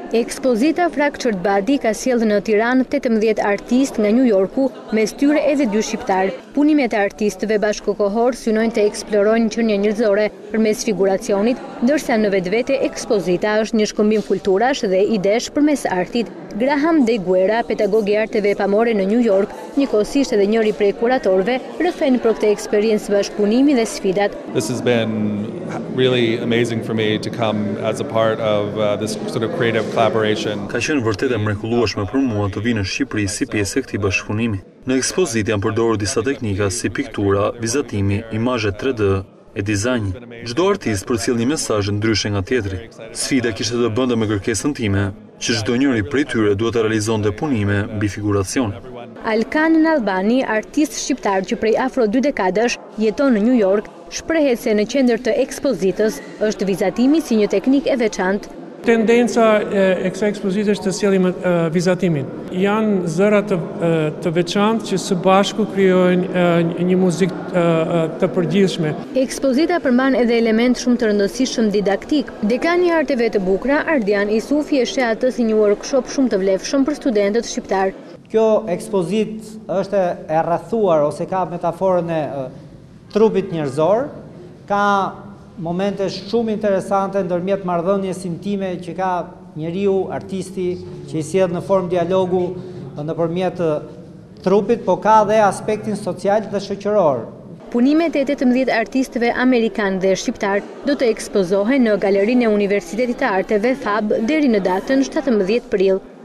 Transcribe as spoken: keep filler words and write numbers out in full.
Ekspozita Fractured Body ka sjellë në Tiranë tetëmbëdhjetë artistë nga New Yorku, mes tyre edhe dy shqiptar. Punimet e artistëve bashkëkohor synojnë të eksplorojnë qenie njerëzore përmes figuracionit, ndërsa në vetvete ekspozita është një shkëmbim kulturash dhe idesh përmes artit. Graham De Guerra, pedagog i arteve pamore në New York, njëkohësisht edhe njëri prej kuratorëve, rrëfen për këtë eksperiencë bashkëpunimi dhe sfidat. This has been really amazing for me to come as a part of uh, this sort of creative collaboration. Ka qenë vërtet e mrekullueshme për mua të vi në Shqipëri si pjesë e këtij bashkëpunimi. Në ekspozitë janë përdorur disa teknika si piktura, vizatimi, imazhe tre D e dizajni. Çdo artist përcjell një mesazh ndryshe nga tjetri. Sfida kishte të bënte me kërkesën time, që çdo njëri prej tyre duhet të realizonte punime mbi figuracion. Alkan Albani, artist shqiptar që prej afro dy dekadash jeton në New York, shprehet se në qendër të ekspozitës është vizatimi si një teknikë e veçantë. Tendenca e kësaj ekspozite është të sjellim vizatimin. Janë zëra të, të veçantë që së bashku krijojnë një muzikë të përgjithshme. Ekspozita përmban edhe element shumë të rëndësishëm didaktik. Dekani i arteve të bukura, Ardian Isufi, e sheh atë si një workshop shumë të vlefshëm për studentët shqiptar. Kjo ekspozitë është e rrethuar ose ka metaforën e trupit njerëzor, ka momente shumë interesante ndërmjet marrëdhënies intime që ka njeriu, artisti, që i sjell në formë dialogu nëpërmjet trupit, po ka dhe aspektin social dhe shoqëror. Punimet e tetëmbëdhjetë artistëve amerikan dhe shqiptar do të ekspozohen në Galerinë e Universitetit të Arteve Fab deri në datën shtatëmbëdhjetë prill.